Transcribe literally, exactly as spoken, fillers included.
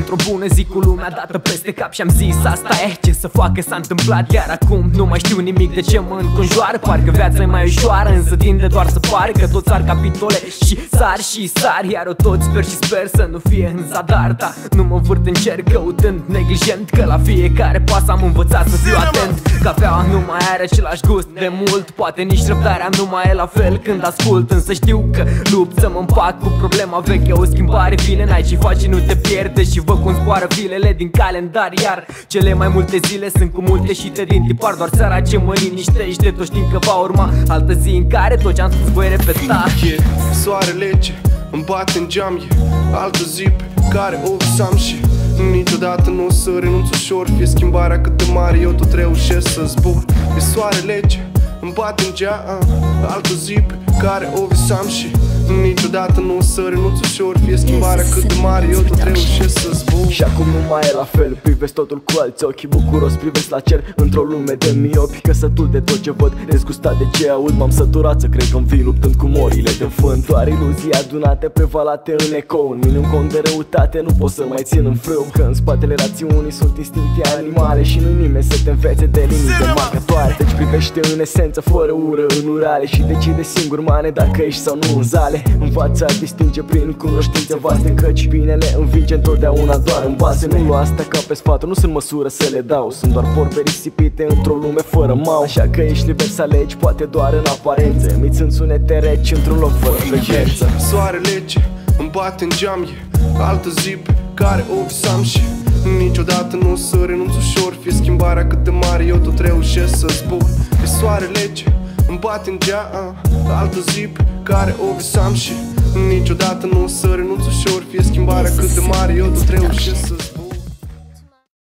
într-o bună zi cu lumea dată peste cap și am zis asta e, ce să facă s-a întâmplat chiar acum. Nu mai știu nimic de ce mă înconjoară, parcă viața e mai ușoară, însă tinde doar să pare că toți ar capitole și sar și sar. Iar eu tot sper și sper să nu fie în zadar, da, nu mă învârt în cer căutând neglijent, că la fiecare pas am învățat să fiu atent. Cafeaua nu mai are același gust de mult, poate nici răbdarea nu mai e la fel când ascult, însă știu că lupt să mă împac cu problema veche. O schimbare vine, n-ai ce faci, nu te pierde și văd cum zboară filele din calendar. Iar cele mai multe zile sunt cu multe șite din tipar, doar seara ce mă liniștește, tot știm că va urma altă zi în care tot ce-am spus voi repeta. E soarele ce îmi bate în geam, e altă zi pe care o visam și niciodată nu o să renunț ușor. Fie schimbarea cât de mare, eu tot reușesc să zbor. E soarele ce îmi bate în geam, altă zi pe care o visam și niciodată nu o să renunț ușor. Fie schimbarea cât de mare, eu tot reușesc să zbor. Și acum nu mai e la fel, privesc totul cu alți ochi, bucuros privesc la cer într-o lume de miopi. Căsătul de tot ce văd, dezgustat de ce aud, m-am săturat să cred că-mi vii luptând cu morile de vânt. Doar iluzii adunate, prevalate în ecou, în mine un cont de răutate, nu pot să mai țin în frâu. Că în spatele rațiunii sunt instincte animale și nu-i nimeni să te învețe de limite marcătoare. Deci privește în esență, fără ură, în urale și decide singur, mane, dacă ești sau nu în zale. Învață a distinge prin cunoștințe vaste, căci binele învinge întotdeauna doar în base. Nu lua asta ca pe sfaturi, nu sunt măsură să le dau, sunt doar vorbe risipite într-o lume fără mau. Așa că ești liber să alegi, poate doar în aparențe, miți în sunete reci într-un loc fără frecvență. Soarele ce îmi bate în geam, e altă zi pe care o visam și niciodată nu o să renunț ușor. Fie schimbarea cât de mare, eu tot reușesc să zbor. E soarele ce îmi bate în geam, altă zi pe care o visam și niciodată nu o să renunț ușor. Fie schimbarea cât de mare, eu tot reușesc să zbor.